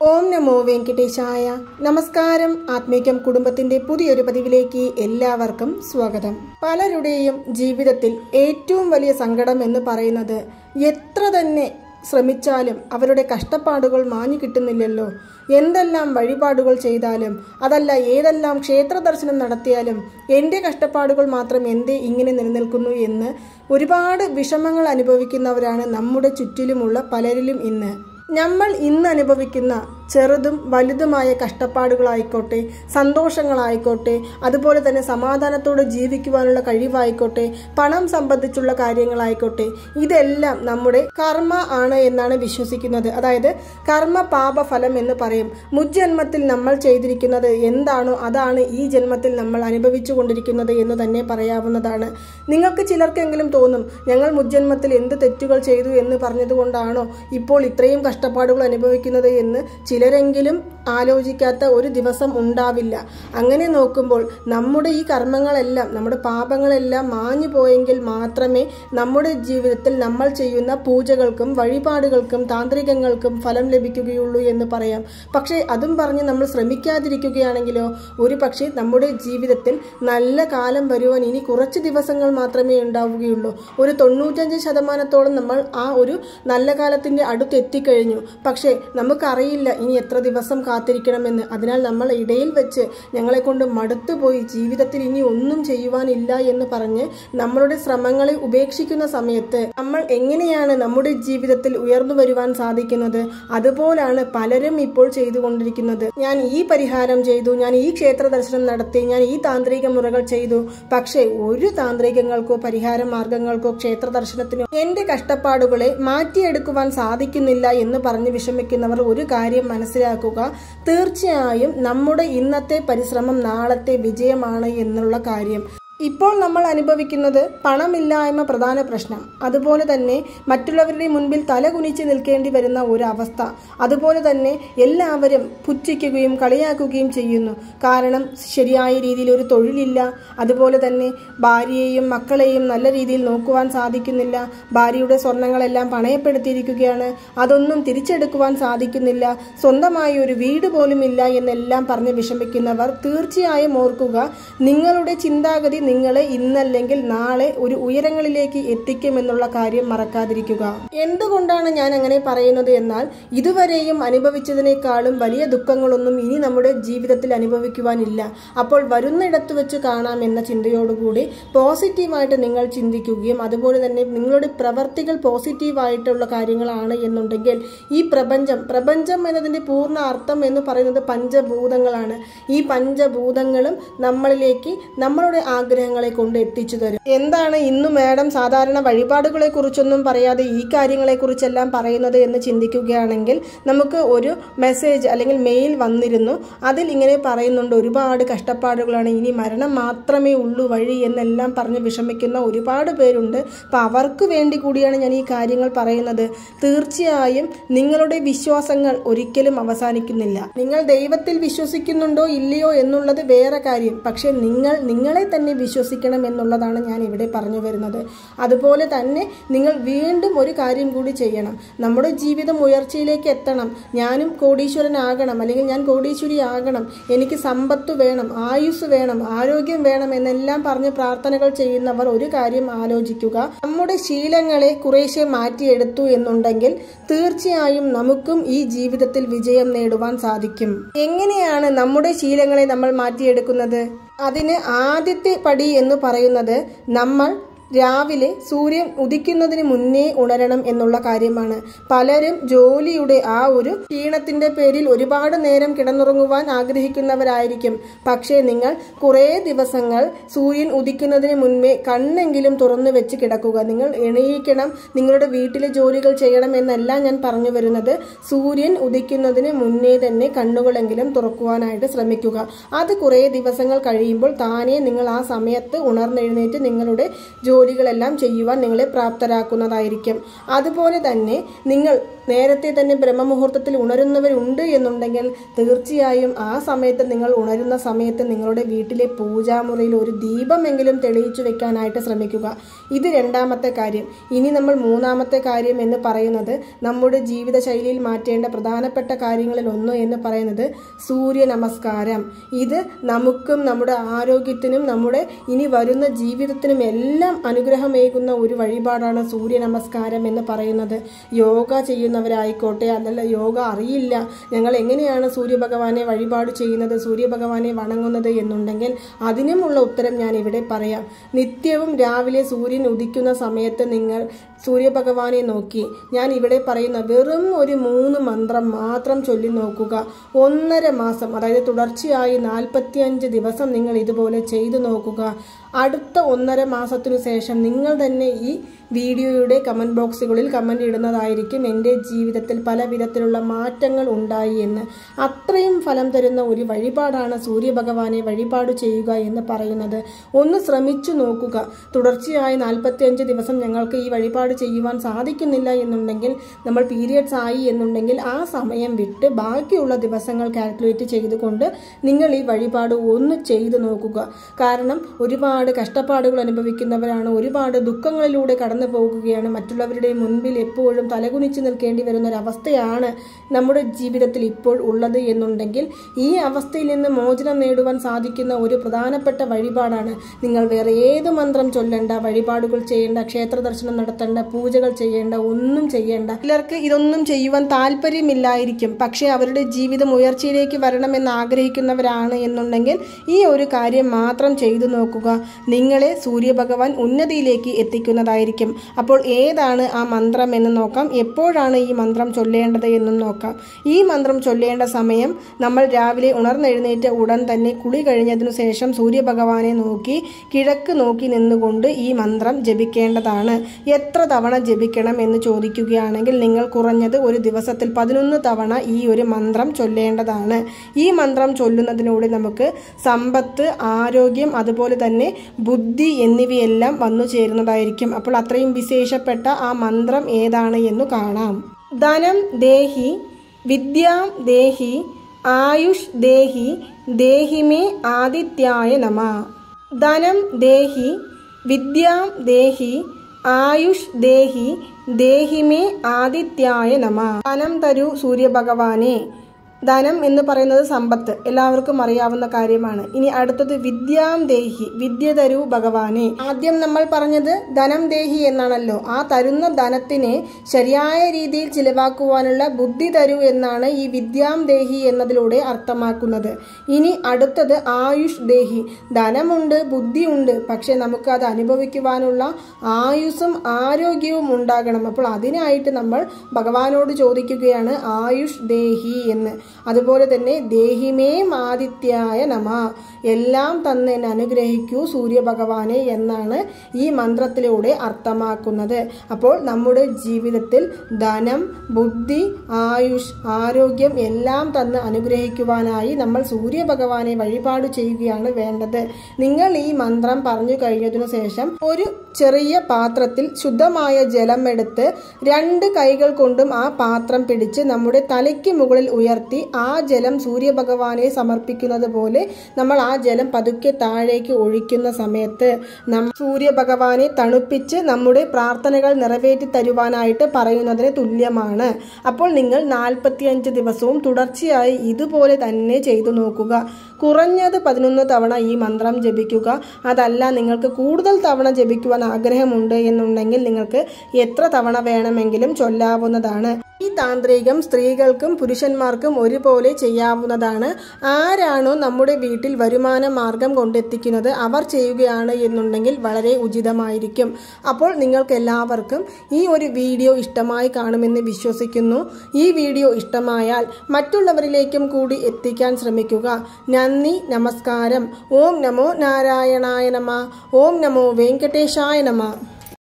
ഓം നമോ വെങ്കിടേശായ. നമസ്കാരം. ആത്മീകം കുടുംബത്തിന്റെ പുതിയൊരു പതിവിലേക്ക് എല്ലാവർക്കും സ്വാഗതം. പലരുടെയും ജീവിതത്തിൽ ഏറ്റവും വലിയ സങ്കടം എന്ന് പറയുന്നത് എത്ര തന്നെ ശ്രമിച്ചാലും അവരുടെ കഷ്ടപ്പാടുകൾ മാഞ്ഞു കിട്ടുന്നില്ലല്ലോ. എന്തെല്ലാം വഴിപാടുകൾ ചെയ്താലും അതല്ല ഏതെല്ലാം ക്ഷേത്ര ദർശനം നടത്തിയാലും എൻ്റെ കഷ്ടപ്പാടുകൾ മാത്രം എന്തേ ഇങ്ങനെ നിലനിൽക്കുന്നു എന്ന് ഒരുപാട് വിഷമങ്ങൾ അനുഭവിക്കുന്നവരാണ് നമ്മുടെ ചുറ്റിലുമുള്ള പലരിലും ഇന്ന്. നമ്മൾ ഇന്ന് അനുഭവിക്കുന്ന ചെറുതും വലുതുമായ കഷ്ടപ്പാടുകളായിക്കോട്ടെ, സന്തോഷങ്ങളായിക്കോട്ടെ, അതുപോലെ തന്നെ സമാധാനത്തോടെ ജീവിക്കുവാനുള്ള കഴിവായിക്കോട്ടെ, പണം സംബന്ധിച്ചുള്ള കാര്യങ്ങളായിക്കോട്ടെ, ഇതെല്ലാം നമ്മുടെ കർമ്മ ആണ് എന്നാണ് വിശ്വസിക്കുന്നത്. അതായത് കർമ്മ പാപഫലം എന്ന് പറയും. മുജ്ജന്മത്തിൽ നമ്മൾ ചെയ്തിരിക്കുന്നത് എന്താണോ അതാണ് ഈ ജന്മത്തിൽ നമ്മൾ അനുഭവിച്ചു കൊണ്ടിരിക്കുന്നത് എന്ന് തന്നെ പറയാവുന്നതാണ്. നിങ്ങൾക്ക് ചിലർക്കെങ്കിലും തോന്നും, ഞങ്ങൾ മുജ്ജന്മത്തിൽ എന്ത് തെറ്റുകൾ ചെയ്തു എന്ന് പറഞ്ഞതുകൊണ്ടാണോ ഇപ്പോൾ ഇത്രയും കഷ്ടപ്പാടുകൾ അനുഭവിക്കുന്നത് എന്ന്. ചിലരെങ്കിലും ആലോചിക്കാത്ത ഒരു ദിവസം ഉണ്ടാവില്ല. അങ്ങനെ നോക്കുമ്പോൾ നമ്മുടെ ഈ കർമ്മങ്ങളെല്ലാം, നമ്മുടെ പാപങ്ങളെല്ലാം മാഞ്ഞു പോയെങ്കിൽ മാത്രമേ നമ്മുടെ ജീവിതത്തിൽ നമ്മൾ ചെയ്യുന്ന പൂജകൾക്കും വഴിപാടുകൾക്കും താന്ത്രികങ്ങൾക്കും ഫലം ലഭിക്കുകയുള്ളൂ എന്ന് പറയാം. പക്ഷേ അതും പറഞ്ഞ് നമ്മൾ ശ്രമിക്കാതിരിക്കുകയാണെങ്കിലോ ഒരു പക്ഷേ നമ്മുടെ ജീവിതത്തിൽ നല്ല കാലം വരുവാൻ ഇനി കുറച്ച് ദിവസങ്ങൾ മാത്രമേ ഉണ്ടാവുകയുള്ളൂ. ഒരു 95% നമ്മൾ ആ ഒരു നല്ല കാലത്തിന്റെ അടുത്ത് എത്തിക്കഴിഞ്ഞു. പക്ഷേ നമുക്കറിയില്ല ഇനി എത്ര ദിവസം കാത്തിരിക്കണമെന്ന്. അതിനാൽ നമ്മൾ ഇടയിൽ വെച്ച് ഞങ്ങളെ കൊണ്ട് മടുത്തുപോയി, ജീവിതത്തിൽ ഇനി ഒന്നും ചെയ്യുവാനില്ല എന്ന് പറഞ്ഞ് നമ്മളുടെ ശ്രമങ്ങളെ ഉപേക്ഷിക്കുന്ന സമയത്ത് നമ്മൾ എങ്ങനെയാണ് നമ്മുടെ ജീവിതത്തിൽ ഉയർന്നു വരുവാൻ സാധിക്കുന്നത്? അതുപോലാണ് പലരും ഇപ്പോൾ ചെയ്തുകൊണ്ടിരിക്കുന്നത്. ഞാൻ ഈ പരിഹാരം ചെയ്തു, ഞാൻ ഈ ക്ഷേത്ര ദർശനം നടത്തി, ഞാൻ ഈ താന്ത്രിക മുറകൾ ചെയ്തു. പക്ഷേ ഒരു താന്ത്രികങ്ങൾക്കോ പരിഹാര മാർഗങ്ങൾക്കോ ക്ഷേത്ര ദർശനത്തിനോ എന്റെ കഷ്ടപ്പാടുകളെ മാറ്റിയെടുക്കുവാൻ സാധിക്കുന്നില്ല എന്ന് പറഞ്ഞ് വിഷമിക്കുന്നവർ ഒരു കാര്യം മനസ്സിലാക്കുക. തീർച്ചയായും നമ്മുടെ ഇന്നത്തെ പരിശ്രമം നാളത്തെ വിജയമാണ് എന്നുള്ള കാര്യം. ഇപ്പോൾ നമ്മൾ അനുഭവിക്കുന്നത് പണമില്ലായ്മ പ്രധാന പ്രശ്നം, അതുപോലെ തന്നെ മറ്റുള്ളവരുടെ മുൻപിൽ തലകുനിച്ച് നിൽക്കേണ്ടി വരുന്ന ഒരു അവസ്ഥ, അതുപോലെ തന്നെ എല്ലാവരും പുച്ഛിക്കുകയും കളിയാക്കുകയും ചെയ്യുന്നു. കാരണം ശരിയായ രീതിയിൽ ഒരു തൊഴിലില്ല, അതുപോലെ തന്നെ ഭാര്യയെയും മക്കളെയും നല്ല രീതിയിൽ നോക്കുവാൻ സാധിക്കുന്നില്ല, ഭാര്യയുടെ സ്വർണങ്ങളെല്ലാം പണയപ്പെടുത്തിയിരിക്കുകയാണ്, അതൊന്നും തിരിച്ചെടുക്കുവാൻ സാധിക്കുന്നില്ല, സ്വന്തമായി ഒരു വീട് പോലും ഇല്ല എന്നെല്ലാം പറഞ്ഞ് വിഷമിക്കുന്നവർ തീർച്ചയായും ഓർക്കുക, നിങ്ങളുടെ ചിന്താഗതി നിങ്ങളെ ഇന്നല്ലെങ്കിൽ നാളെ ഒരു ഉയരങ്ങളിലേക്ക് എത്തിക്കുമെന്നുള്ള കാര്യം മറക്കാതിരിക്കുക. എന്തുകൊണ്ടാണ് ഞാൻ അങ്ങനെ പറയുന്നത് എന്നാൽ, ഇതുവരെയും അനുഭവിച്ചതിനേക്കാളും വലിയ ദുഃഖങ്ങളൊന്നും ഇനി നമ്മുടെ ജീവിതത്തിൽ അനുഭവിക്കുവാനില്ല. അപ്പോൾ വരുന്നിടത്ത് വെച്ച് കാണാം എന്ന ചിന്തയോടുകൂടി പോസിറ്റീവായിട്ട് നിങ്ങൾ ചിന്തിക്കുകയും അതുപോലെ തന്നെ നിങ്ങളുടെ പ്രവർത്തികൾ പോസിറ്റീവായിട്ടുള്ള കാര്യങ്ങളാണ് എന്നുണ്ടെങ്കിൽ ഈ പ്രപഞ്ചം എന്നതിന്റെ പൂർണ്ണ അർത്ഥം എന്ന് പറയുന്നത് പഞ്ചഭൂതങ്ങളാണ്. ഈ പഞ്ചഭൂതങ്ങളും നമ്മളിലേക്ക് നമ്മളുടെ ആഗ്രഹങ്ങളെ കൊണ്ട് എത്തിച്ചു തരും. എന്താണ് ഇന്ന് മാഡം സാധാരണ വഴിപാടുകളെ കുറിച്ചൊന്നും പറയാതെ ഈ കാര്യങ്ങളെ കുറിച്ചെല്ലാം പറയുന്നത് എന്ന് ചിന്തിക്കുകയാണെങ്കിൽ, നമുക്ക് ഒരു മെസ്സേജ് അല്ലെങ്കിൽ മെയിൽ വന്നിരുന്നു. അതിൽ ഇങ്ങനെ പറയുന്നുണ്ട്, ഒരുപാട് കഷ്ടപ്പാടുകളാണ്, ഇനി മരണം മാത്രമേ ഉള്ളൂ വഴി എന്നെല്ലാം പറഞ്ഞ് വിഷമിക്കുന്ന ഒരുപാട് പേരുണ്ട്. അപ്പം അവർക്ക് വേണ്ടി കൂടിയാണ് ഞാൻ ഈ കാര്യങ്ങൾ പറയുന്നത്. തീർച്ചയായും നിങ്ങളുടെ വിശ്വാസങ്ങൾ ഒരിക്കലും അവസാനിക്കുന്നില്ല. നിങ്ങൾ ദൈവത്തിൽ വിശ്വസിക്കുന്നുണ്ടോ ഇല്ലയോ എന്നുള്ളത് വേറെ കാര്യം. പക്ഷെ നിങ്ങളെ തന്നെ വിശ്വസിക്കണം എന്നുള്ളതാണ് ഞാൻ ഇവിടെ പറഞ്ഞു വരുന്നത്. അതുപോലെ തന്നെ നിങ്ങൾ വീണ്ടും ഒരു കാര്യം കൂടി ചെയ്യണം. നമ്മുടെ ജീവിതം ഉയർച്ചയിലേക്ക് എത്തണം. ഞാനും കോടീശ്വരനാകണം, അല്ലെങ്കിൽ ഞാൻ കോടീശ്വരി ആകണം, എനിക്ക് സമ്പത്ത് വേണം, ആയുസ് വേണം, ആരോഗ്യം വേണം എന്നെല്ലാം പറഞ്ഞ് പ്രാർത്ഥനകൾ ചെയ്യുന്നവർ ഒരു കാര്യം ആലോചിക്കുക. നമ്മുടെ ശീലങ്ങളെ കുറേശ്ശെ മാറ്റിയെടുത്തു എന്നുണ്ടെങ്കിൽ തീർച്ചയായും നമുക്കും ഈ ജീവിതത്തിൽ വിജയം നേടുവാൻ സാധിക്കും. എങ്ങനെയാണ് നമ്മുടെ ശീലങ്ങളെ നമ്മൾ മാറ്റിയെടുക്കുന്നത്? അതിന് ആദ്യത്തെ പടി എന്ന് പറയുന്നത് നമ്മൾ രാവിലെ സൂര്യൻ ഉദിക്കുന്നതിന് മുന്നേ ഉണരണം എന്നുള്ള കാര്യമാണ്. പലരും ജോലിയുടെ ആ ഒരു ക്ഷീണത്തിന്റെ പേരിൽ ഒരുപാട് നേരം കിടന്നുറങ്ങുവാൻ ആഗ്രഹിക്കുന്നവരായിരിക്കും. പക്ഷേ നിങ്ങൾ കുറേ ദിവസങ്ങൾ സൂര്യൻ ഉദിക്കുന്നതിന് മുൻപേ കണ്ണെങ്കിലും തുറന്നു വെച്ച് കിടക്കുക. നിങ്ങൾ എണീക്കണം, നിങ്ങളുടെ വീട്ടിലെ ജോലികൾ ചെയ്യണം എന്നല്ല ഞാൻ പറഞ്ഞു വരുന്നത്. സൂര്യൻ ഉദിക്കുന്നതിന് മുന്നേ തന്നെ കണ്ണുകളെങ്കിലും തുറക്കുവാനായിട്ട് ശ്രമിക്കുക. അത് കുറേ ദിവസങ്ങൾ കഴിയുമ്പോൾ താനേ നിങ്ങൾ ആ സമയത്ത് ഉണർന്നെഴുന്നേറ്റ് നിങ്ങളുടെ ജോലികളെല്ലാം ചെയ്യുവാൻ നിങ്ങളെ പ്രാപ്തരാക്കുന്നതായിരിക്കും. അതുപോലെ തന്നെ നിങ്ങൾ നേരത്തെ തന്നെ ബ്രഹ്മമുഹൂർത്തത്തിൽ ഉണരുന്നവരുണ്ട് എന്നുണ്ടെങ്കിൽ തീർച്ചയായും ആ സമയത്ത് നിങ്ങൾ ഉണരുന്ന സമയത്ത് നിങ്ങളുടെ വീട്ടിലെ പൂജാമുറിയിൽ ഒരു ദീപമെങ്കിലും തെളിയിച്ചു വെക്കാനായിട്ട് ശ്രമിക്കുക. ഇത് രണ്ടാമത്തെ കാര്യം. ഇനി നമ്മൾ മൂന്നാമത്തെ കാര്യം എന്ന് പറയുന്നത് നമ്മുടെ ജീവിതശൈലിയിൽ മാറ്റേണ്ട പ്രധാനപ്പെട്ട കാര്യങ്ങളിൽ ഒന്ന് എന്ന് പറയുന്നത് സൂര്യ നമസ്കാരം. ഇത് നമുക്കും നമ്മുടെ ആരോഗ്യത്തിനും നമ്മുടെ ഇനി വരുന്ന ജീവിതത്തിനും എല്ലാം അനുഗ്രഹമേകുന്ന ഒരു വഴിപാടാണ് സൂര്യ നമസ്കാരം എന്ന് പറയുന്നത്. യോഗ ചെയ്യുന്നവരായിക്കോട്ടെ, അതല്ല യോഗ അറിയില്ല, ഞങ്ങൾ എങ്ങനെയാണ് സൂര്യഭഗവാനെ വഴിപാട് ചെയ്യുന്നത്, സൂര്യഭഗവാനെ വണങ്ങുന്നത് എന്നുണ്ടെങ്കിൽ അതിനുമുള്ള ഉത്തരം ഞാൻ ഇവിടെ പറയാം. നിത്യവും രാവിലെ സൂര്യൻ ഉദിക്കുന്ന സമയത്ത് നിങ്ങൾ സൂര്യഭഗവാനെ നോക്കി ഞാൻ ഇവിടെ പറയുന്ന വെറും ഒരു 3 മന്ത്രം മാത്രം ചൊല്ലി നോക്കുക. 1.5 മാസം, അതായത് തുടർച്ചയായി 45 ദിവസം നിങ്ങൾ ഇതുപോലെ ചെയ്തു നോക്കുക. അടുത്ത 1.5 മാസത്തിനു ശേഷം നിങ്ങൾ തന്നെ ഈ വീഡിയോയുടെ കമൻറ്റ് ബോക്സുകളിൽ കമൻറ്റ് ഇടുന്നതായിരിക്കും എൻ്റെ ജീവിതത്തിൽ പല വിധത്തിലുള്ള മാറ്റങ്ങൾ ഉണ്ടായി എന്ന്. അത്രയും ഫലം തരുന്ന ഒരു വഴിപാടാണ് സൂര്യഭഗവാനെ വഴിപാട് ചെയ്യുക എന്ന് പറയുന്നത്. ഒന്ന് ശ്രമിച്ചു നോക്കുക. തുടർച്ചയായി 45 ദിവസം ഞങ്ങൾക്ക് ഈ വഴിപാട് ചെയ്യുവാൻ സാധിക്കുന്നില്ല എന്നുണ്ടെങ്കിൽ, നമ്മൾ പീരിയഡ്സ് ആയി എന്നുണ്ടെങ്കിൽ ആ സമയം വിട്ട് ബാക്കിയുള്ള ദിവസങ്ങൾ കാൽക്കുലേറ്റ് ചെയ്തുകൊണ്ട് നിങ്ങൾ ഈ വഴിപാട് ഒന്ന് ചെയ്തു നോക്കുക. കാരണം ഒരുപാട് കഷ്ടപ്പാടുകൾ അനുഭവിക്കുന്നവരാണ്, ഒരുപാട് ദുഃഖങ്ങളിലൂടെ കടന്നു പോകുകയാണ്, മറ്റുള്ളവരുടെ മുൻപിൽ എപ്പോഴും തലകുനിച്ച് നിൽക്കേണ്ടി വരുന്ന ഒരവസ്ഥയാണ് നമ്മുടെ ജീവിതത്തിൽ ഇപ്പോൾ ഉള്ളത് എന്നുണ്ടെങ്കിൽ ഈ അവസ്ഥയിൽ നിന്ന് മോചനം നേടുവാൻ സാധിക്കുന്ന ഒരു പ്രധാനപ്പെട്ട വഴിപാടാണ്. നിങ്ങൾ വേറെ ഏത് മന്ത്രം ചൊല്ലേണ്ട, വഴിപാടുകൾ ചെയ്യേണ്ട, ക്ഷേത്ര ദർശനം നടത്തേണ്ട, പൂജകൾ ചെയ്യേണ്ട, ഒന്നും ചെയ്യേണ്ട. ചിലർക്ക് ഇതൊന്നും ചെയ്യുവാൻ താല്പര്യമില്ലായിരിക്കും. പക്ഷേ അവരുടെ ജീവിതം ഉയർച്ചയിലേക്ക് വരണമെന്ന് ആഗ്രഹിക്കുന്നവരാണ് എന്നുണ്ടെങ്കിൽ ഈ ഒരു കാര്യം മാത്രം ചെയ്തു നോക്കുക. നിങ്ങളെ സൂര്യഭഗവാൻ ഉന്നതിയിലേക്ക് എത്തിക്കുന്നതായിരിക്കും. അപ്പോൾ ഏതാണ് ആ മന്ത്രം എന്ന് നോക്കാം. എപ്പോഴാണ് ഈ മന്ത്രം ചൊല്ലേണ്ടത് എന്നും നോക്കാം. ഈ മന്ത്രം ചൊല്ലേണ്ട സമയം നമ്മൾ രാവിലെ ഉണർന്നെഴുന്നേറ്റ ഉടൻ തന്നെ കുളി കഴിഞ്ഞതിനു ശേഷം സൂര്യഭഗവാനെ നോക്കി കിഴക്ക് നോക്കി നിന്നുകൊണ്ട് ഈ മന്ത്രം ജപിക്കേണ്ടതാണ്. എത്ര തവണ ജപിക്കണം എന്ന് ചോദിക്കുകയാണെങ്കിൽ നിങ്ങൾ കുറഞ്ഞത് ഒരു ദിവസത്തിൽ 11 തവണ ഈ ഒരു മന്ത്രം ചൊല്ലേണ്ടതാണ്. ഈ മന്ത്രം ചൊല്ലുന്നതിലൂടെ നമുക്ക് സമ്പത്ത്, ആരോഗ്യം, അതുപോലെ തന്നെ ബുദ്ധി എന്നിവയെല്ലാം വന്നു ചേരുന്നതായിരിക്കും. അപ്പോൾ അത്രയും വിശേഷപ്പെട്ട ആ മന്ത്രം ഏതാണ് എന്ന് കാണാം. ധനം ദേഹി, വിദ്യാം ദേഹി, ആയുഷ് ദേഹി, ദേഹിമേ ആദിത്യായ നമ. ധനം ദേഹി, വിദ്യാം ദേഹി, ആയുഷ് ദേഹി, ദേഹിമേ ആദിത്യായ നമ. ധനം തരൂ സൂര്യഭഗവാനെ. ധനം എന്ന് പറയുന്നത് സമ്പത്ത്, എല്ലാവർക്കും അറിയാവുന്ന കാര്യമാണ്. ഇനി അടുത്തത് വിദ്യാം ദേഹി, വിദ്യ തരൂ ഭഗവാനെ. ആദ്യം നമ്മൾ പറഞ്ഞത് ധനം ദേഹി എന്നാണല്ലോ. ആ തരുന്ന ധനത്തിനെ ശരിയായ രീതിയിൽ ചിലവാക്കുവാനുള്ള ബുദ്ധി തരൂ എന്നാണ് ഈ വിദ്യാം ദേഹി എന്നതിലൂടെ അർത്ഥമാക്കുന്നത്. ഇനി അടുത്തത് ആയുഷ് ദേഹി. ധനമുണ്ട്, ബുദ്ധിയുണ്ട്, പക്ഷെ നമുക്ക് അത് അനുഭവിക്കുവാനുള്ള ആയുസ്സും ആരോഗ്യവും ഉണ്ടാകണം. അപ്പോൾ അതിനായിട്ട് നമ്മൾ ഭഗവാനോട് ചോദിക്കുകയാണ് ആയുഷ് ദേഹി എന്ന്. അതുപോലെ തന്നെ ദേഹിമേ ആദിത്യായ നമ, എല്ലാം തന്നെ എന്നെ അനുഗ്രഹിക്കൂ സൂര്യഭഗവാനെ എന്നാണ് ഈ മന്ത്രത്തിലൂടെ അർത്ഥമാക്കുന്നത്. അപ്പോൾ നമ്മുടെ ജീവിതത്തിൽ ധനം, ബുദ്ധി, ആയുഷ്, ആരോഗ്യം എല്ലാം തന്നെ അനുഗ്രഹിക്കുവാനായി നമ്മൾ സൂര്യഭഗവാനെ വഴിപാട് ചെയ്യുകയാണ് വേണ്ടത്. നിങ്ങൾ ഈ മന്ത്രം പറഞ്ഞു കഴിഞ്ഞതിനു ശേഷം ഒരു ചെറിയ പാത്രത്തിൽ ശുദ്ധമായ ജലം എടുത്ത് 2 കൈകൾ കൊണ്ടും ആ പാത്രം പിടിച്ച് നമ്മുടെ തലയ്ക്ക് മുകളിൽ ഉയർത്തി ആ ജലം സൂര്യഭഗവാനെ സമർപ്പിക്കുന്നത് പോലെ നമ്മൾ ആ ജലം പതുക്കെ താഴേക്ക് ഒഴിക്കുന്ന സമയത്ത് സൂര്യഭഗവാനെ തണുപ്പിച്ച് നമ്മുടെ പ്രാർത്ഥനകൾ നിറവേറ്റി തരുവാനായിട്ട് പറയുന്നതിന് തുല്യമാണ്. അപ്പോൾ നിങ്ങൾ 45 ദിവസവും തുടർച്ചയായി ഇതുപോലെ തന്നെ ചെയ്തു നോക്കുക. കുറഞ്ഞത് 11 തവണ ഈ മന്ത്രം ജപിക്കുക. അതല്ല നിങ്ങൾക്ക് കൂടുതൽ തവണ ജപിക്കുവാൻ ആഗ്രഹമുണ്ട് എന്നുണ്ടെങ്കിൽ നിങ്ങൾക്ക് എത്ര തവണ വേണമെങ്കിലും ചൊല്ലാവുന്നതാണ്. ഈ താന്ത്രികം സ്ത്രീകൾക്കും പുരുഷന്മാർക്കും ഒരുപോലെ ചെയ്യാവുന്നതാണ്. ആരാണോ നമ്മുടെ വീട്ടിൽ വരുമാന മാർഗം കൊണ്ടെത്തിക്കുന്നത് അവർ ചെയ്യുകയാണ് എന്നുണ്ടെങ്കിൽ വളരെ ഉചിതമായിരിക്കും. അപ്പോൾ നിങ്ങൾക്ക് എല്ലാവർക്കും ഈ ഒരു വീഡിയോ ഇഷ്ടമായി കാണുമെന്ന് വിശ്വസിക്കുന്നു. ഈ വീഡിയോ ഇഷ്ടമായാൽ മറ്റുള്ളവരിലേക്കും കൂടി എത്തിക്കാൻ ശ്രമിക്കുക. നന്ദി, നമസ്കാരം. ഓം നമോ നാരായണായ നമ. ഓം നമോ വെങ്കടേശായ നമ.